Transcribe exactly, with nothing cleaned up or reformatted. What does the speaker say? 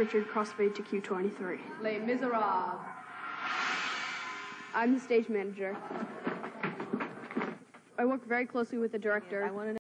Richard, crossfade to Q twenty-three. Les Miserables. I'm the stage manager. I work very closely with the director. I want to